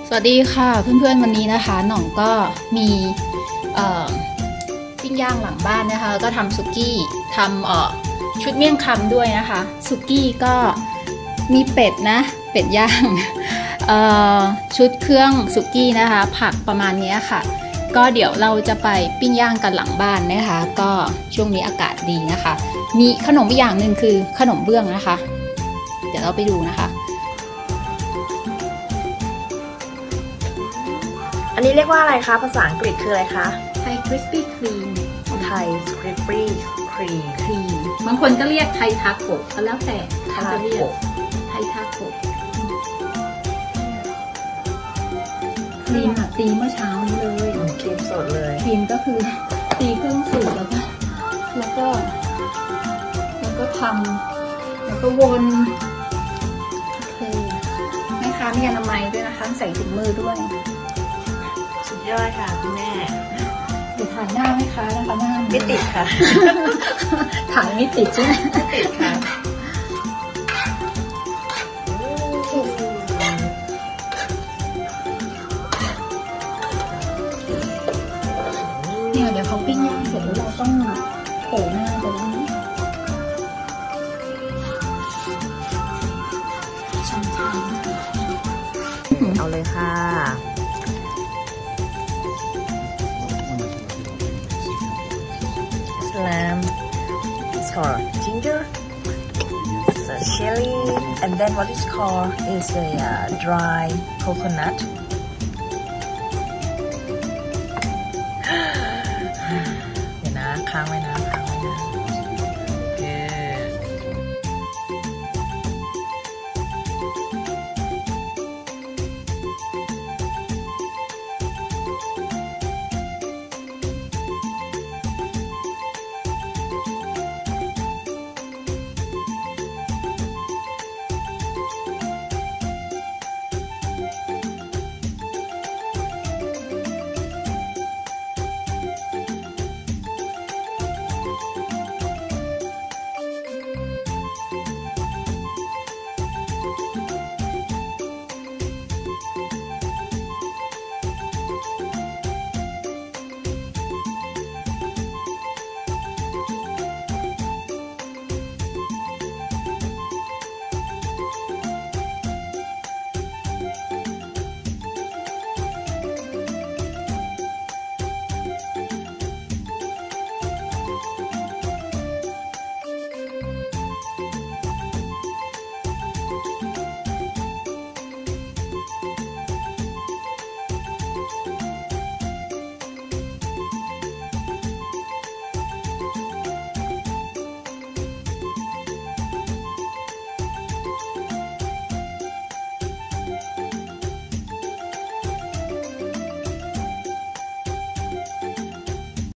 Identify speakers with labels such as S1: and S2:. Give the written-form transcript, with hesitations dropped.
S1: สวัสดีค่ะเพื่อนๆวันนี้นะคะหน่องก็มีปิ้งย่างหลังบ้านนะคะแล้วก็ทำสุกี้ทำชุดเมี่ยงคำด้วยนะคะสุกี้ก็มีเป็ดนะเป็ดย่างชุดเครื่องสุกี้นะคะผักประมาณนี้ค่ะก็เดี๋ยวเราจะไปปิ้งย่างกันหลังบ้านนะคะก็ช่วงนี้อากาศดีนะคะมีขนมอีกอย่างหนึ่งคือขนมเบื้องนะคะเดี๋ยวเราไปดูนะคะ
S2: อันนี้เรียกว่าอะไรคะภาษาอังกฤษคืออะไรคะ
S1: ไทยคริสปี้ครีม
S2: ไทยคริสปี้ครีม
S1: บางคนก็เรียกไทยทาโกะก็แล้วแต่เขาจะเรียกไทยทาโกะครีมตีเมื่อเช้านี้เลย
S2: ครีมสดเลย
S1: ครีมก็คือตีเครื่องสูตรแล้วก็ทำแล้วก็วนโอเคแม่ค้ามีอนามัยด้วยนะคะใส่ถุงมือด้วย
S2: สุดยอดค่ะคุณแม่
S1: เดี๋ยวถ่ายหน้าไหมคะนะคะหน้า
S2: ไม่ติดค่ะ
S1: ถ่ายไม่ติดใช่ไหม
S2: ไม่ติดค่ะ
S1: เนี่ยเดี๋ยวเขาปิ้งย่างเสร็จแล้วเราต้องโผล่หน้าไปแล้วนะ
S2: เอาเลยค่ะ Lamb, it's called ginger, it's a chili, and then what is called is a dry coconut.